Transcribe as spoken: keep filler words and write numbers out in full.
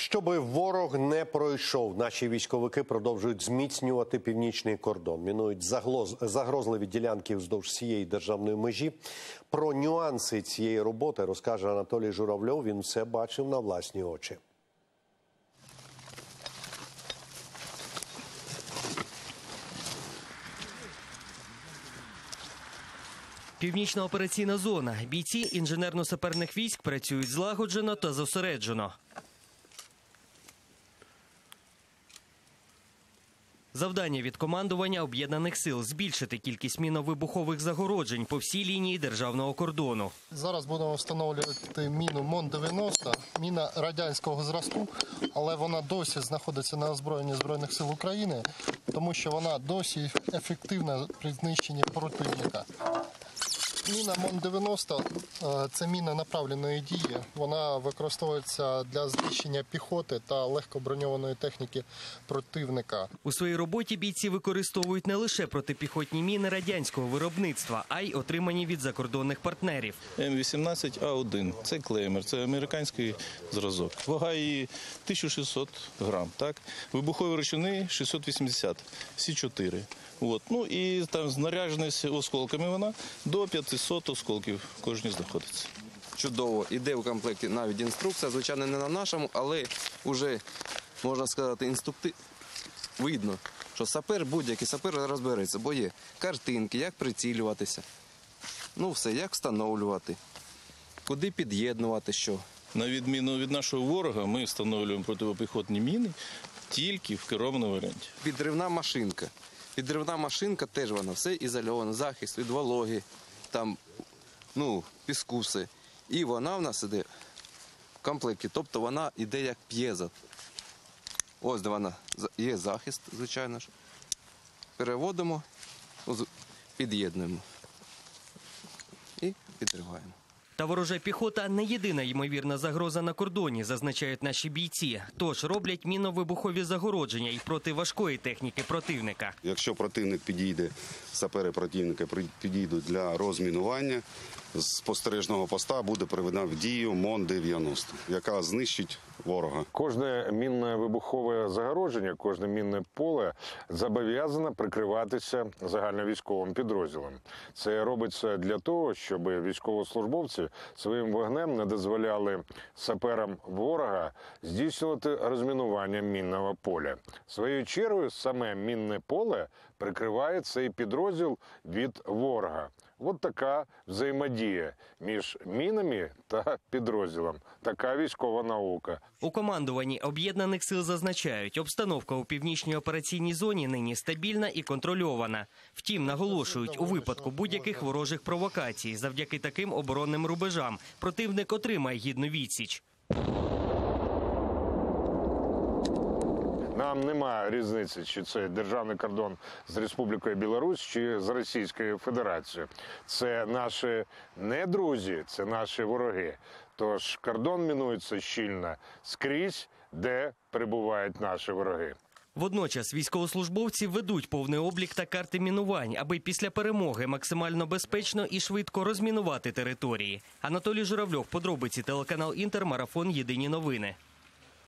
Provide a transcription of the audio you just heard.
Щоби ворог не пройшов, наші військовики продовжують зміцнювати північний кордон. Мінують загрозливі ділянки вздовж всієї державної межі. Про нюанси цієї роботи розкаже Анатолій Журавльов. Він все бачив на власні очі. Північна операційна зона. Бійці інженерно-саперних військ працюють злагоджено та зосереджено. Завдання від командування Об'єднаних сил – збільшити кількість мінно-вибухових загороджень по всій лінії державного кордону. Зараз будемо встановлювати міну Мон дев'яносто, міна радянського зразку, але вона досі знаходиться на озброєнні Збройних сил України, тому що вона досі ефективна при знищенні противника. Міна Мон дев'яносто – це міна направленої дії. Вона використовується для знищення піхоти та легкоброньованої техніки противника. У своїй роботі бійці використовують не лише протипіхотні міни радянського виробництва, а й отримані від закордонних партнерів. Ем вісімнадцять А один – це клеймер, це американський зразок. Вага її тисяча шістсот грам, так? Вибухові речовини шістсот вісімдесят, всі чотири. От. Ну і там знарядженість осколками вона до п'ятисот осколків кожній знаходиться. Чудово. Іде у комплекті навіть інструкція, звичайно, не на нашому, але вже, можна сказати, інструктив... видно, що сапер, будь-який сапер розбереться, бо є картинки, як прицілюватися, ну все, як встановлювати, куди під'єднувати, що. На відміну від нашого ворога, ми встановлюємо протипіхотні міни тільки в керованому варіанті. Підривна машинка. Підривна машинка теж вона все ізольована, захист від вологи, там, ну, піску все. І вона в нас іде в комплекті, тобто вона йде як п'єза. Ось де вона, є захист, звичайно ж. Переводимо, під'єднуємо і підриваємо. Та ворожа піхота – не єдина ймовірна загроза на кордоні, зазначають наші бійці. Тож роблять мінно-вибухові загородження і проти важкої техніки противника. Якщо противник підійде, сапери противника підійдуть для розмінування, з спостережного поста буде приведена в дію Мон дев'яносто, яка знищить ворога. Кожне мінне вибухове загородження, кожне мінне поле зобов'язане прикриватися загальновійськовим підрозділом. Це робиться для того, щоб військовослужбовці своїм вогнем не дозволяли саперам ворога здійснювати розмінування мінного поля. Своєю чергою саме мінне поле прикриває цей підрозділ від ворога. От така взаємодія між мінами та підрозділом. Така військова наука. У командуванні Об'єднаних сил зазначають, обстановка у північній операційній зоні нині стабільна і контрольована. Втім, наголошують, у випадку будь-яких ворожих провокацій, завдяки таким оборонним рубежам, противник отримає гідну відсіч. Нам немає різниці, чи це державний кордон з Республікою Білорусь, чи з Російською Федерацією. Це наші не друзі, це наші вороги. Тож кордон мінується щільно скрізь, де перебувають наші вороги. Водночас військовослужбовці ведуть повний облік та карти мінувань, аби після перемоги максимально безпечно і швидко розмінувати території. Анатолій Журавльов, подробиці, телеканал Інтер, марафон «Єдині новини».